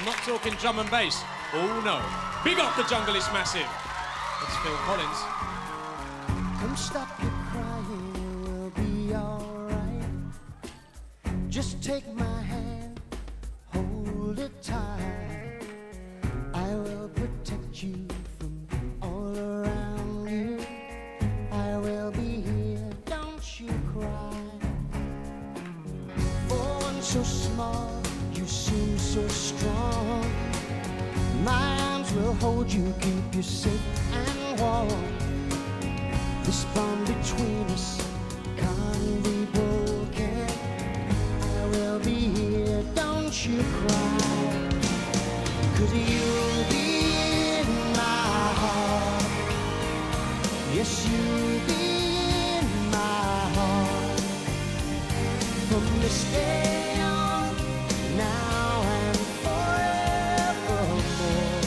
not talking drum and bass. Oh, no. Big up the jungle is massive. It's Phil Collins. Don't stop your crying, it will be alright. Just take my hand, hold it tight. I will protect you from all around you. I will be here, don't you cry. For one so small, you seem so strong. My arms will hold you, keep you safe and warm. This bond between us can't be broken. I will be here, don't you cry. 'Cause you'll be in my heart. Yes, you'll be in my heart. From this day on, now and forevermore.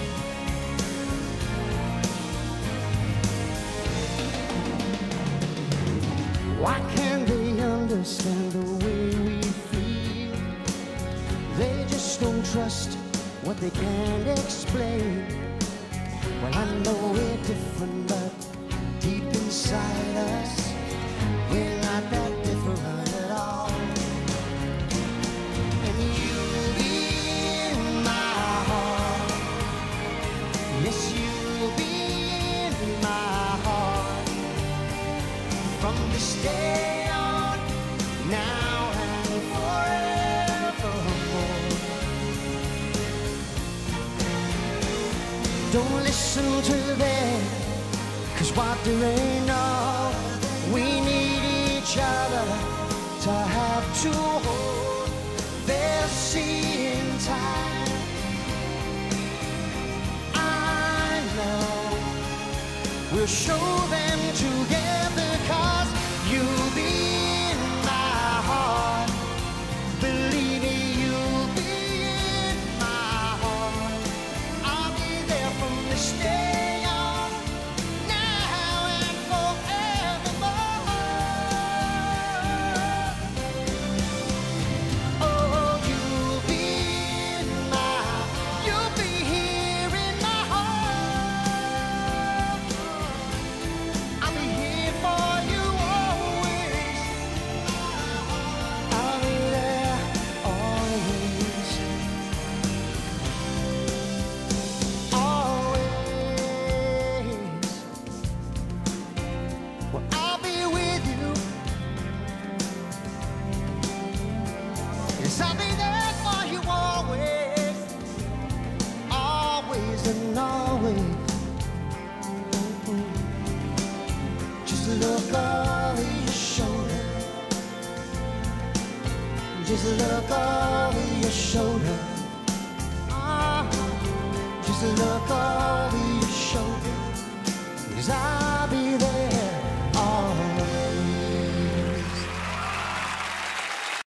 Why can't they understand the way we feel? They just don't trust what they can't explain. Well, I know we're different, but deep inside us, we're not that different at all. And you'll be in my heart. Yes, you'll be in my heart. From this day on, now and forevermore. Don't listen to them, 'cause what do they know? We need each other to have to hold. They'll see in time. I know we'll show them together, 'cause you'll be in my heart. Believe me, you'll be in my heart. I'll be there from this day on, now and forevermore. Oh, you'll be in my, you'll be here in my heart. I'll be here for you always. I'll be there always. Always. Well, I'll be with you. Yes, I'll be there for you always. Always and always. Just look over your shoulder. Just look over your shoulder. Just look over your shoulder. 'Cause I